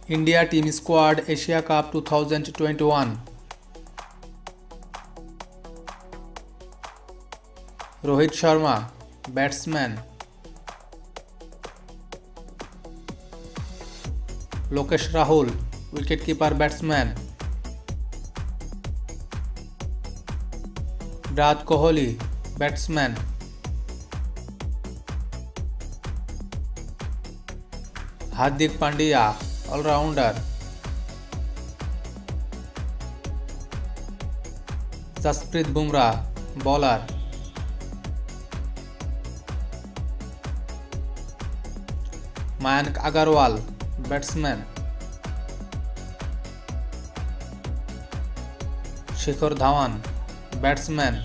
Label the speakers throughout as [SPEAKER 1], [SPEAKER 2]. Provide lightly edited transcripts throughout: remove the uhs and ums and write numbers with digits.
[SPEAKER 1] India Team Squad Asia Cup 2021. Rohit Sharma, batsman. Lokesh Rahul, wicketkeeper batsman. Virat Kohli, batsman. Hardik Pandya, all-rounder. Jasprit Bumrah, bowler. Mayank Agarwal, batsman. Shikhar Dhawan, batsman.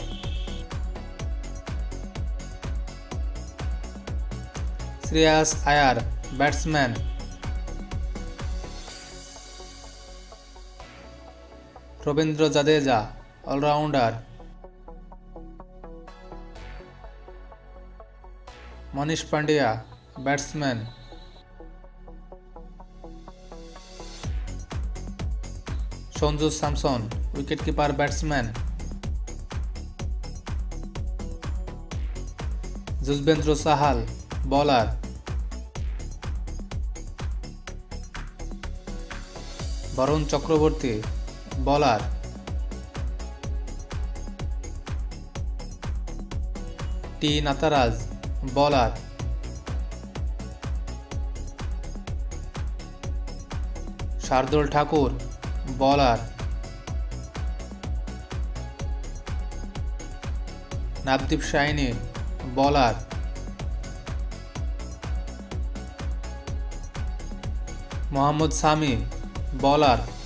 [SPEAKER 1] Shreyas Iyer, batsman. Rabindra Jadeja, all-rounder. Manish Pandya, batsman. Sanju Samson, wicketkeeper batsman. Yuzvendra Chahal, bowler. Varun Chakraborty, bowler. T. Nataraj, bowler. Shardul Thakur, bowler. Navdeep Saini, bowler. Mohammad Sami, bowler.